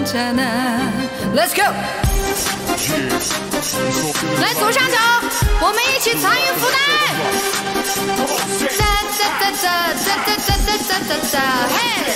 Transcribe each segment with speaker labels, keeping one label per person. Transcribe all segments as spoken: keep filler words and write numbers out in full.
Speaker 1: 괜찮아. Let's go. 来，左上角，我们一起参与福袋。哒哒哒哒哒哒哒哒哒哒，嘿！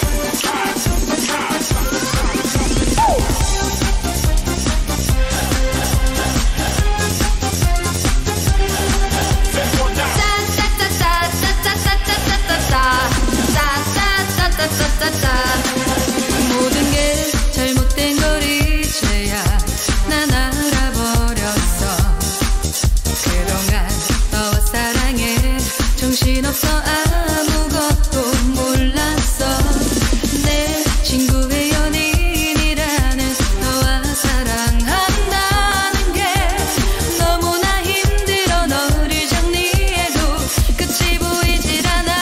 Speaker 1: 哒哒哒哒哒哒哒哒哒哒哒哒哒哒哒。 모든 게 잘못된 걸 이제야 난 알아버렸어. 그동안 너와 사랑에 정신없어 아무것도 몰랐어. 내 친구의 연인이라는 너와 사랑한다는 게 너무나 힘들어. 너를 정리해도 끝이 보이질 않아.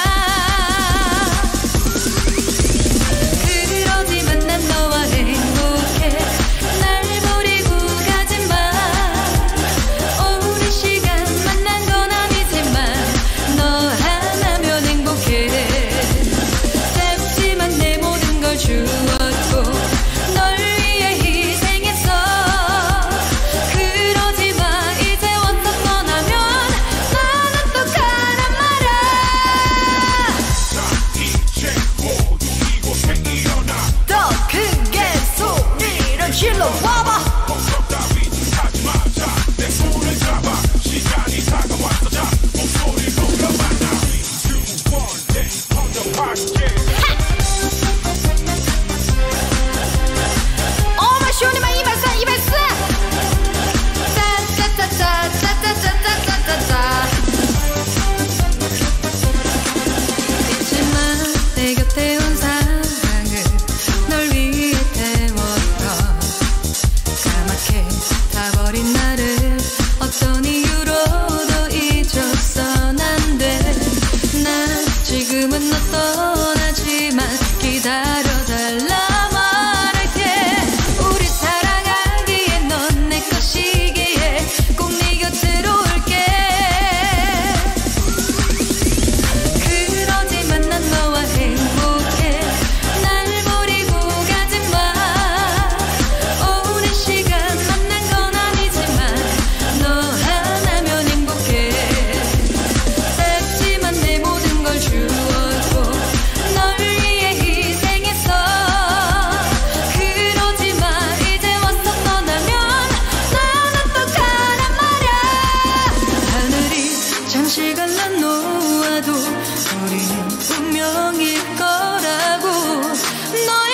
Speaker 1: 그러지만 난 너와 행복해. 날 버리고 가지마. 오랜 시간 만난 건 아니지만 너 하나면 행복해. 짧지만 내 모든 걸 주었고 널 위해 희생했어. 그러지마. 이제 원탑 떠나면 나는 또 가란 말야. 더 크게 소리를 질러봐봐. 오만 쇼니만 이발사 이발사. 따따따따따따따따따따. 잊지마 내 곁에 온 사랑을 널 위해 태웠던 까맣게 타버린 나를 어떤 이유로도 잊었선 안 돼. 난 지금은 너 떠나지만 기다려달라 말할게. 우리 사랑하기에 넌 내 것이기에 꼭 네 곁으로 올게. 그러지만 난 너와 행복해. 날 버리고 가지마. 오랜 시간 만난 건 아니지만 너 하나면 행복해. 짧지만 내 모든 걸 주었고 널 위해 희생했어. 그러지마. 이제 와서 떠나면 나는 또 가란 말야. 하늘이 잠시 갈라놓아도 우리는 운명일 거라고. 너의